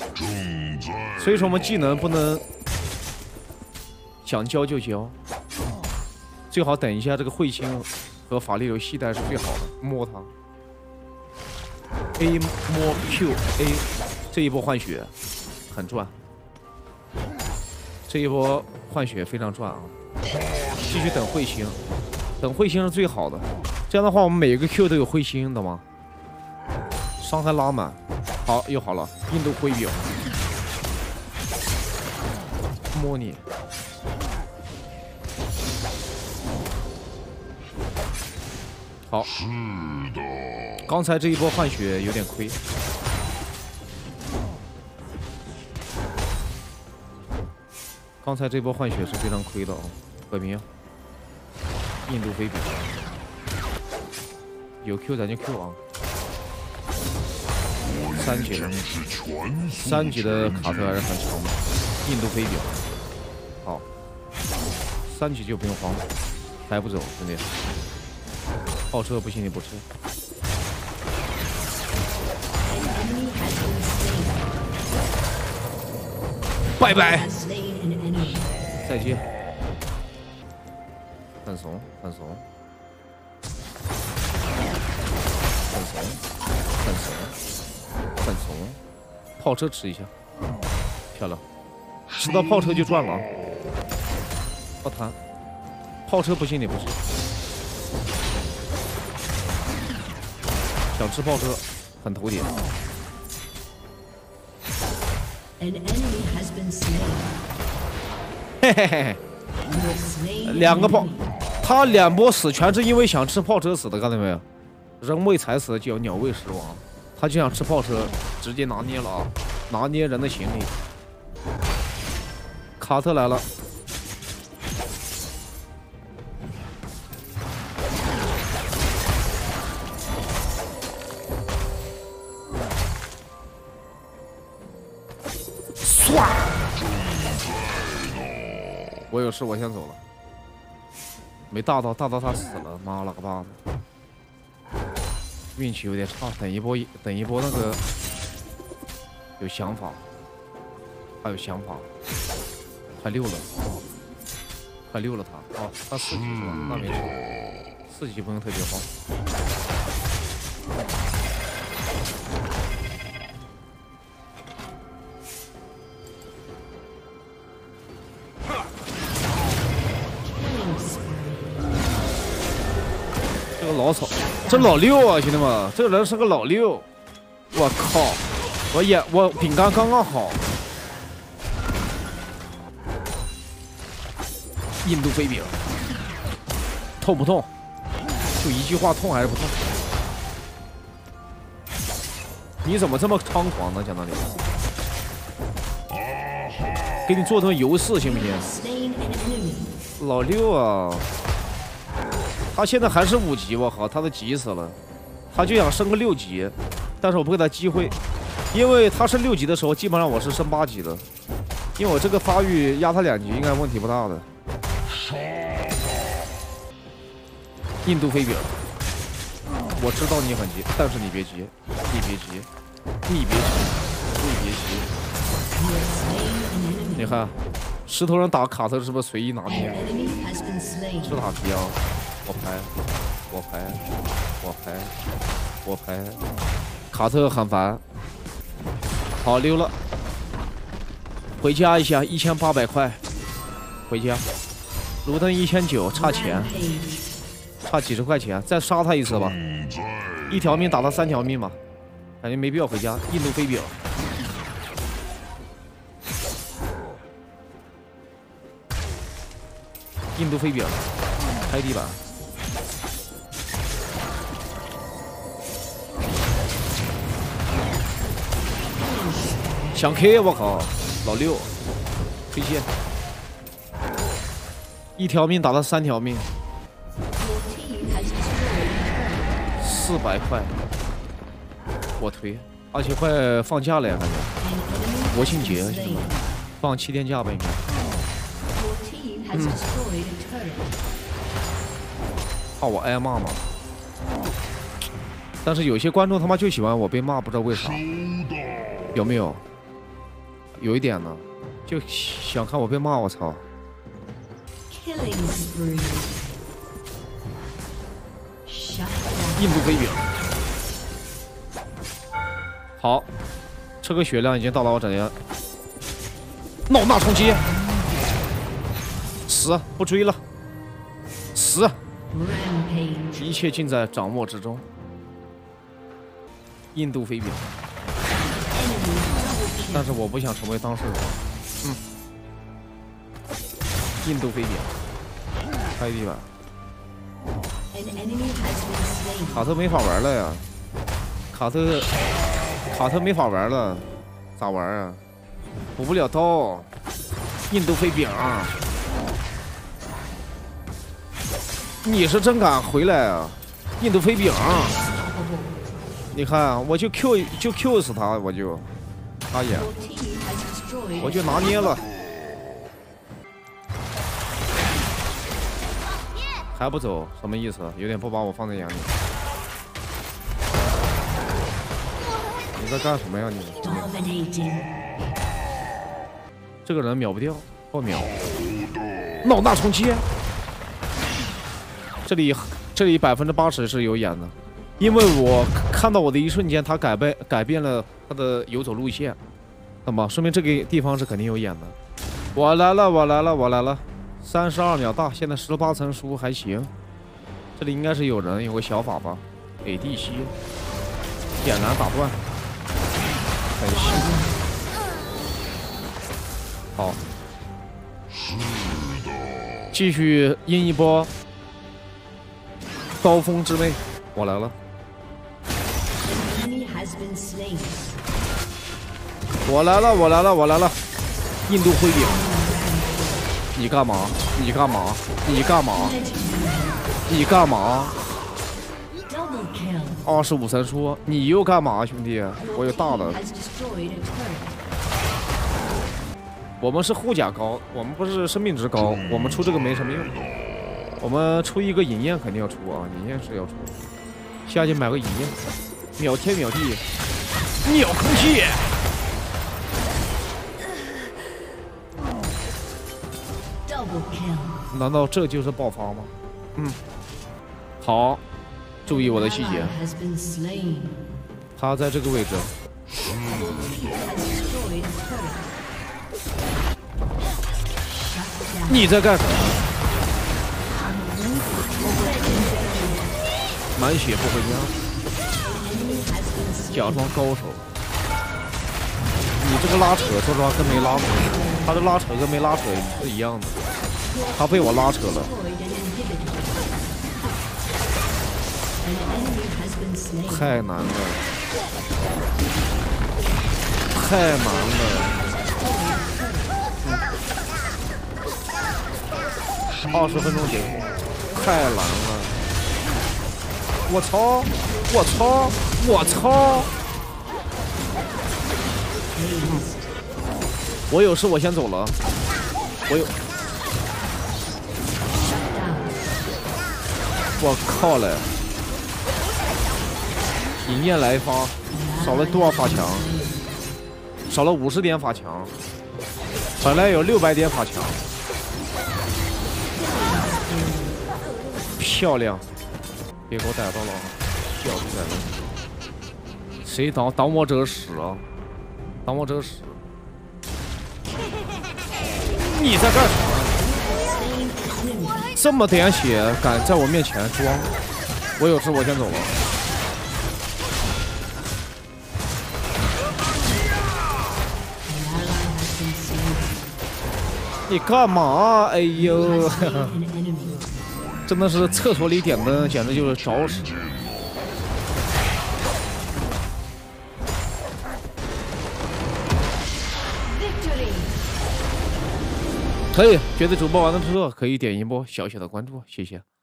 所以说我们技能不能想教就教，最好等一下这个彗星和法力流系带是最好的，摸它。A 摸 Q A， 这一波换血很赚，这一波换血非常赚啊！继续等彗星，等彗星是最好的。这样的话，我们每一个 Q 都有彗星，懂吗？伤害拉满，好，又好了。印度徽表，摸你。好，是的。刚才这一波换血有点亏。刚才这波换血是非常亏的啊！本名，印度飞比，有 Q 咱就 Q 啊！3级的，3级的卡特还是很强的，印度飞表，好，3级就不用慌了，抬不走，兄弟。炮车不信你不吃。拜拜，再见。很怂，很怂，很怂，很怂，很怂。炮车吃一下，漂亮，吃到炮车就赚了。不谈，炮车不信你不吃。想吃炮车，很头点。嘿嘿嘿，两个炮，他2波死全是因为想吃炮车死的，看到没有？人为财死，就鸟为食亡。他就想吃炮车，直接拿捏了啊，拿捏人的心理。卡特来了。唰！我有事，我先走了。没大到，大到他死了，妈了个巴子！运气有点差，等一波那个有想法，还有想法，快6了，快6了他，哦，他4级是吧？那没事，4级不用特别慌。这个老草，这老6啊，兄弟们，这个人是个老6，我靠，我饼干刚刚好。印度飞饼，痛不痛？就一句话，痛还是不痛？你怎么这么猖狂呢？讲道理，给你做成游戏行不行？老6啊！他现在还是5级，我靠，他都急死了，他就想升个6级，但是我不给他机会，因为他升6级的时候，基本上我是升8级的，因为我这个发育压他2级应该问题不大的。印度飞饼，我知道你很急，但是你别急，你别急，你别急，你别急。你看，石头人打卡特是不是随意拿捏？是塔皮啊！我拍，我拍，我拍，我拍，卡特很烦。好溜了，回家一下，1800块，回家。卢登1900，差钱，差几十块钱，再杀他一次吧。1条命打他3条命吧，感觉没必要回家。印度飞表，印度飞表，开地板。想 K 我靠，老6，推荐，1条命打他3条命，400块，我推，而且快放假了呀，感觉国庆节放7天假吧，应该。怕我挨骂吗？但是有些观众他妈就喜欢我被骂，不知道为啥，有没有？ 有一点呢，就想看我被骂，我操！印度飞饼，好，这个血量已经到了我整天。老大冲击，死，不追了，死，一切尽在掌握之中。印度飞饼，但是我不想成为当事人。印度飞饼，开地板。卡特没法玩了呀，卡特没法玩了，咋玩啊？补不了刀，印度飞饼啊！你是真敢回来啊，印度飞饼啊！你看，我就 Q 死他，我就，他也，我就拿捏了，还不走，什么意思？有点不把我放在眼里。你在干什么呀你？这个人秒不掉，不秒。老大冲击，这里80%是有演的。因为我看到我的一瞬间，他改变了他的游走路线，那么说明这个地方是肯定有演的。我来了，32秒大，现在18层书还行。这里应该是有人，有个小法吧 ，ADC， 点燃打断，很细。好，继续阴一波，刀锋之妹，我来了。我来了！印度灰饼，你干嘛？25层书，你又干嘛，兄弟？我有大的。我们是护甲高，我们不是生命值高，我们出这个没什么用。我们出一个影焰肯定要出啊，影焰是要出。下去买个影焰，秒天秒地，秒空气。难道这就是爆发吗？好，注意我的细节。他在这个位置。你在干什么？满血不回家，假装高手。你这个拉扯，说实话跟没拉扯，他的拉扯跟没拉扯是一样的。他被我拉扯了，太难了，太难了。20分钟结束，太难了。我操！我有事，我先走了。我靠了！影焰来发，少了多少法强？少了50点法强，本来有600点法强。漂亮！别给我逮到了，小子在那。谁挡我这屎啊？挡我这屎！你在干什么？这么点血，敢在我面前装？我有事，我先走了。你干嘛？哎呦！真的是厕所里点灯，简直就是找死。可以，觉得主播玩的不错，可以点一波小小的关注，谢谢。